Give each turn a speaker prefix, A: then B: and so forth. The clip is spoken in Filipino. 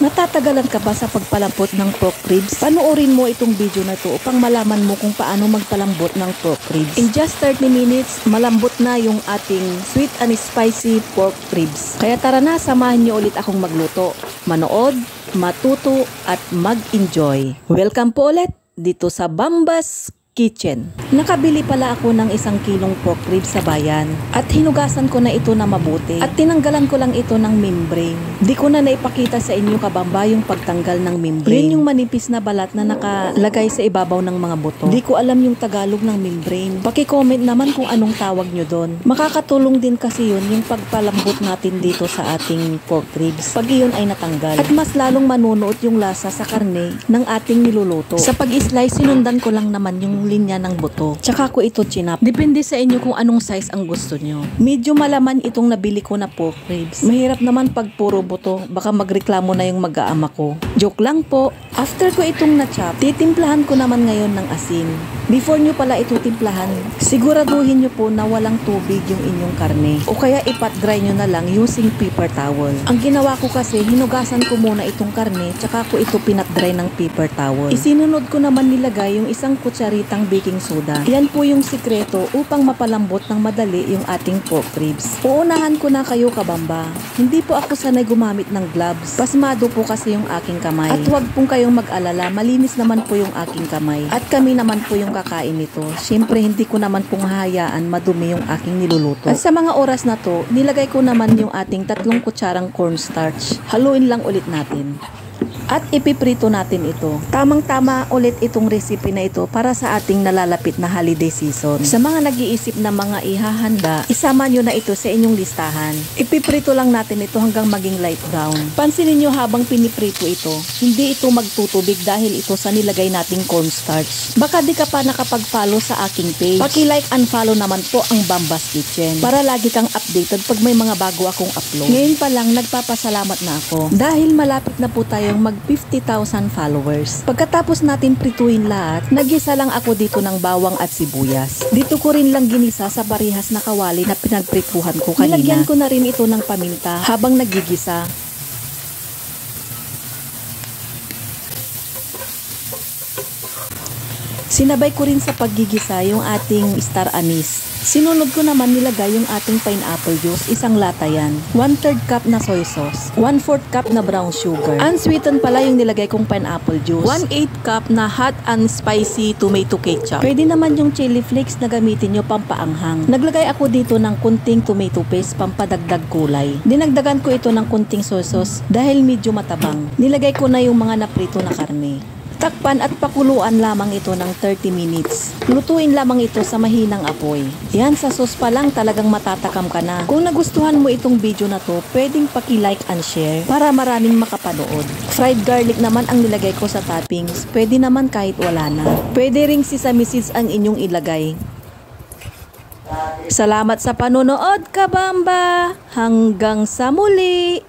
A: Natatagalan ka ba sa pagpalambot ng pork ribs? Panoorin mo itong video na ito upang malaman mo kung paano magpalambot ng pork ribs. In just 30 minutes, malambot na yung ating sweet and spicy pork ribs. Kaya tara na, samahan niyo ulit akong magluto. Manood, matuto at mag-enjoy. Welcome po ulit dito sa Bamba's Kitchen. Nakabili pala ako ng 1 kilong pork ribs sa bayan at hinugasan ko na ito na mabuti at tinanggalan ko lang ito ng membrane. Di ko na naipakita sa inyo kabamba yung pagtanggal ng membrane. Yun yung manipis na balat na nakalagay sa ibabaw ng mga buto. Di ko alam yung Tagalog ng membrane. Paki-comment naman kung anong tawag nyo doon. Makakatulong din kasi yun yung pagpalambot natin dito sa ating pork ribs pag iyon ay natanggal. At mas lalong manunuot yung lasa sa karne ng ating niluluto. Sa pag-slice, sinundan ko lang naman yung linya ng buto. Tsaka ko ito chinap. Depende sa inyo kung anong size ang gusto nyo. Medyo malaman itong nabili ko na pork ribs. Mahirap naman pag puro buto. Baka magreklamo na yung mag-aama ko. Joke lang po. After ko itong na-chop, titimplahan ko naman ngayon ng asin. Before nyo pala ito timplahan, siguraduhin nyo po na walang tubig yung inyong karne. O kaya ipat-dry nyo na lang using paper towel. Ang ginawa ko kasi, hinugasan ko muna itong karne, tsaka ko ito pinat-dry ng paper towel. Isinunod ko naman nilagay yung 1 kutsaritang baking soda. Yan po yung sikreto upang mapalambot ng madali yung ating pork ribs. Uunahan ko na kayo kabamba. Hindi po ako sanay gumamit ng gloves. Pasmado po kasi yung aking kamay. At huwag pong kayong mag-alala, malinis naman po yung aking kamay. At kami naman po yung kakain nito. Siyempre, hindi ko naman pong hahayaan madumi yung aking niluluto. At sa mga oras na to, nilagay ko naman yung ating 3 kutsarang cornstarch. Haluin lang ulit natin. At ipiprito natin ito. Tamang-tama ulit itong recipe na ito para sa ating nalalapit na holiday season. Sa mga nag-iisip na mga ihahanda, isama nyo na ito sa inyong listahan. Ipiprito lang natin ito hanggang maging light brown. Pansinin nyo habang piniprito ito, hindi ito magtutubig dahil ito sa nilagay nating cornstarch. Baka di ka pa nakapag-follow sa aking page. Paki-like and follow naman po ang Bamba's Kitchen para lagi kang updated pag may mga bago akong upload. Ngayon pa lang nagpapasalamat na ako dahil malapit na po tayong mag 50,000 followers. Pagkatapos natin prituin lahat, nagisa lang ako dito ng bawang at sibuyas. Dito ko rin lang ginisa sa parehas na kawali na pinagprituhan ko kanina. Nilagyan ko na rin ito ng paminta habang nagigisa. Sinabay ko rin sa paggigisa yung ating star anise. Sinunod ko naman nilagay yung ating pineapple juice, 1 lata yan. 1/3 cup na soy sauce. 1/4 cup na brown sugar. Unsweetened pala yung nilagay kong pineapple juice. 1/8 cup na hot and spicy tomato ketchup. Pwede naman yung chili flakes na gamitin nyo pampaanghang. Naglagay ako dito ng kunting tomato paste pampadagdag kulay. Dinagdagan ko ito ng kunting soy sauce dahil medyo matabang. Nilagay ko na yung mga naprito na karne. Takpan at pakuluan lamang ito ng 30 minutes. Lutuin lamang ito sa mahinang apoy. Yan, sa sauce pa lang talagang matatakam ka na. Kung nagustuhan mo itong video na to, pwedeng paki-like and share para maraming makapanood. Fried garlic naman ang nilagay ko sa toppings. Pwede naman kahit wala na. Pwede ring sesame seeds ang inyong ilagay. Salamat sa panonood, kabamba! Hanggang sa muli!